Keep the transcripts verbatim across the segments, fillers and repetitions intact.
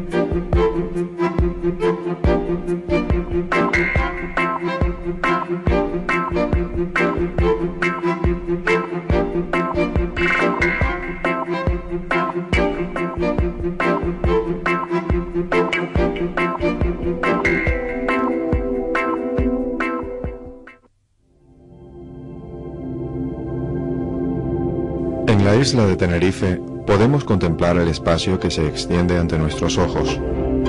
En la isla de Tenerife podemos contemplar el espacio que se extiende ante nuestros ojos.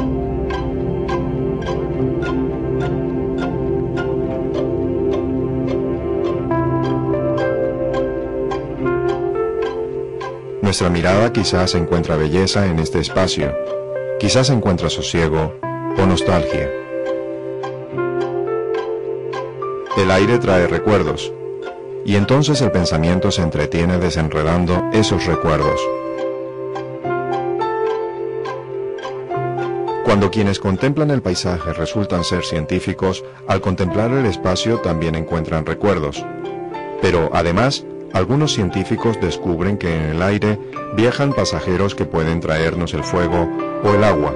Nuestra mirada quizás encuentra belleza en este espacio, quizás encuentra sosiego o nostalgia. El aire trae recuerdos, y entonces el pensamiento se entretiene desenredando esos recuerdos. Cuando quienes contemplan el paisaje resultan ser científicos, al contemplar el espacio también encuentran recuerdos. Pero además, algunos científicos descubren que en el aire viajan pasajeros que pueden traernos el fuego o el agua.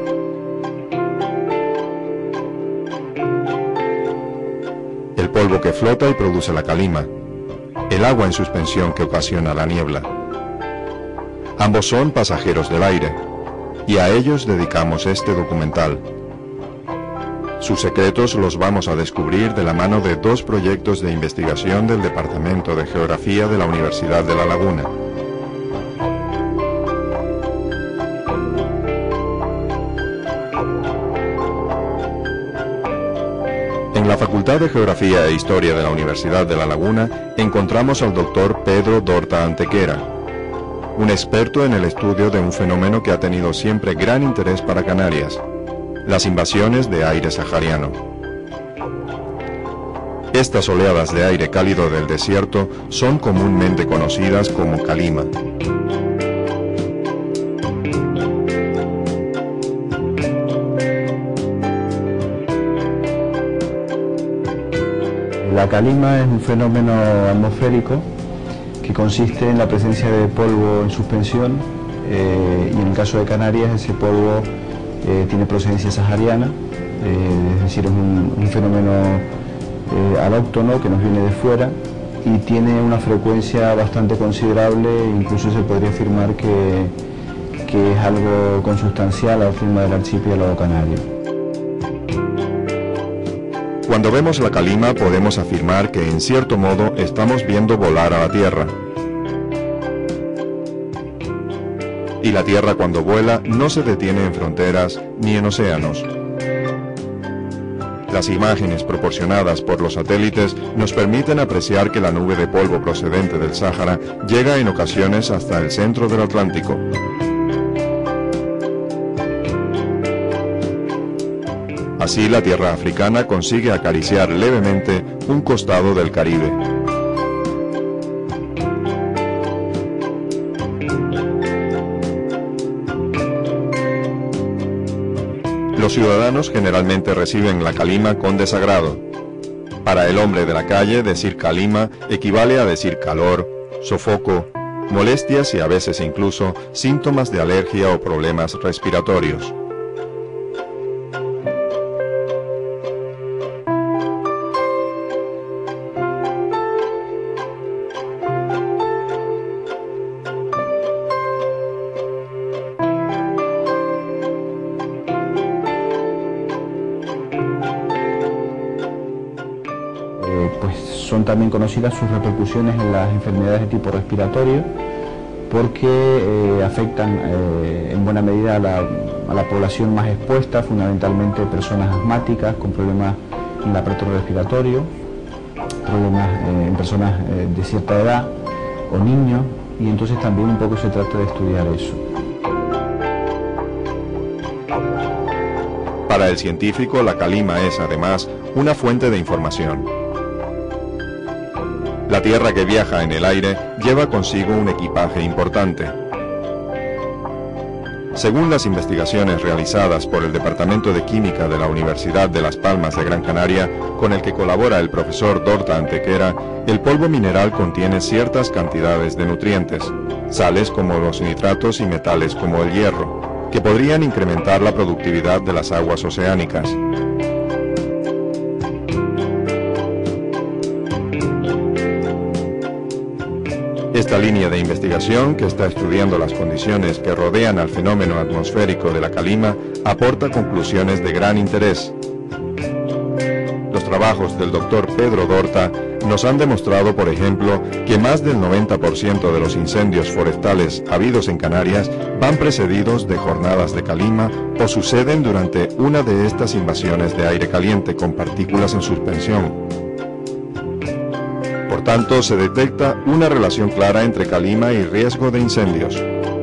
El polvo que flota y produce la calima, el agua en suspensión que ocasiona la niebla. Ambos son pasajeros del aire, y a ellos dedicamos este documental. Sus secretos los vamos a descubrir de la mano de dos proyectos de investigación del Departamento de Geografía de la Universidad de La Laguna. En la Facultad de Geografía e Historia de la Universidad de La Laguna encontramos al doctor Pedro Dorta Antequera, un experto en el estudio de un fenómeno que ha tenido siempre gran interés para Canarias: las invasiones de aire sahariano. Estas oleadas de aire cálido del desierto son comúnmente conocidas como calima. La calima es un fenómeno atmosférico que consiste en la presencia de polvo en suspensión, eh, y en el caso de Canarias ese polvo eh, tiene procedencia sahariana, eh, es decir, es un, un fenómeno eh, alóctono que nos viene de fuera y tiene una frecuencia bastante considerable, incluso se podría afirmar que, que es algo consustancial al clima del archipiélago canario. Cuando vemos la calima podemos afirmar que en cierto modo estamos viendo volar a la Tierra. Y la Tierra cuando vuela no se detiene en fronteras ni en océanos. Las imágenes proporcionadas por los satélites nos permiten apreciar que la nube de polvo procedente del Sáhara llega en ocasiones hasta el centro del Atlántico. Así la tierra africana consigue acariciar levemente un costado del Caribe. Los ciudadanos generalmente reciben la calima con desagrado. Para el hombre de la calle, decir calima equivale a decir calor, sofoco, molestias y a veces incluso síntomas de alergia o problemas respiratorios. Pues son también conocidas sus repercusiones en las enfermedades de tipo respiratorio, porque eh, afectan eh, en buena medida a la, a la población más expuesta, fundamentalmente personas asmáticas con problemas en el aparato respiratorio, problemas eh, en personas eh, de cierta edad o niños, y entonces también un poco se trata de estudiar eso. Para el científico, la calima es además una fuente de información. La tierra que viaja en el aire lleva consigo un equipaje importante. Según las investigaciones realizadas por el Departamento de Química de la Universidad de Las Palmas de Gran Canaria, con el que colabora el profesor Dorta Antequera, el polvo mineral contiene ciertas cantidades de nutrientes, sales como los nitratos y metales como el hierro. que podrían incrementar la productividad de las aguas oceánicas. Esta línea de investigación, que está estudiando las condiciones que rodean al fenómeno atmosférico de la calima, aporta conclusiones de gran interés. Los trabajos del doctor Pedro Dorta nos han demostrado, por ejemplo, que más del noventa por ciento de los incendios forestales habidos en Canarias van precedidos de jornadas de calima o suceden durante una de estas invasiones de aire caliente con partículas en suspensión. Por tanto, se detecta una relación clara entre calima y riesgo de incendios.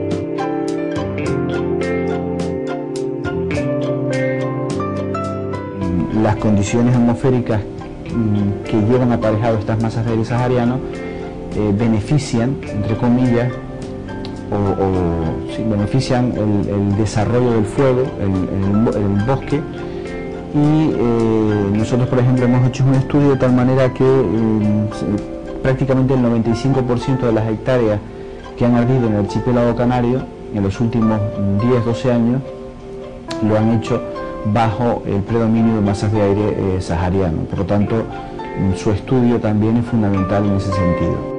Las condiciones atmosféricas que llevan aparejado estas masas de aire sahariano eh, benefician, entre comillas, o, o sí, benefician el, el desarrollo del fuego, el, el, el bosque. Y eh, nosotros, por ejemplo, hemos hecho un estudio de tal manera que eh, prácticamente el noventa y cinco por ciento de las hectáreas que han ardido en el archipiélago canario en los últimos diez a doce años lo han hecho bajo el predominio de masas de aire eh, sahariano. Por lo tanto, su estudio también es fundamental en ese sentido.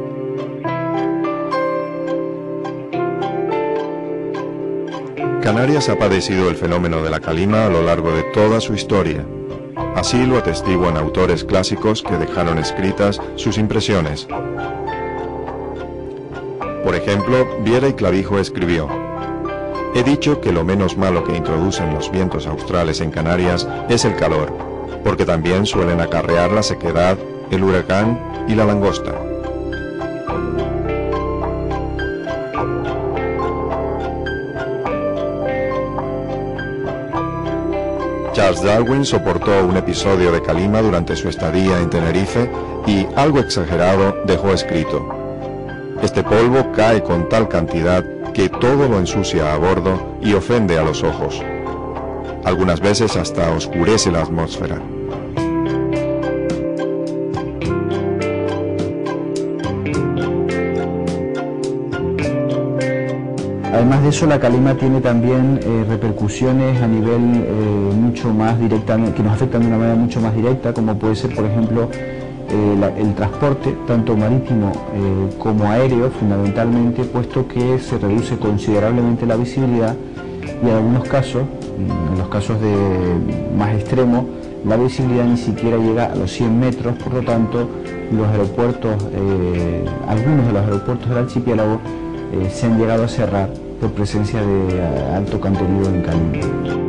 Canarias ha padecido el fenómeno de la calima a lo largo de toda su historia. Así lo atestiguan autores clásicos que dejaron escritas sus impresiones. Por ejemplo, Viera y Clavijo escribió: «He dicho que lo menos malo que introducen los vientos australes en Canarias es el calor, porque también suelen acarrear la sequedad, el huracán y la langosta». Charles Darwin soportó un episodio de calima durante su estadía en Tenerife y, algo exagerado, dejó escrito: «Este polvo cae con tal cantidad que todo lo ensucia a bordo y ofende a los ojos. Algunas veces hasta oscurece la atmósfera». Además de eso, la calima tiene también eh, repercusiones a nivel eh, mucho más directa, que nos afectan de una manera mucho más directa, como puede ser, por ejemplo, eh, la, el transporte, tanto marítimo eh, como aéreo, fundamentalmente, puesto que se reduce considerablemente la visibilidad y en algunos casos, en los casos de más extremos, la visibilidad ni siquiera llega a los cien metros, por lo tanto, los aeropuertos, eh, algunos de los aeropuertos del archipiélago eh, se han llegado a cerrar por presencia de alto contenido en calima.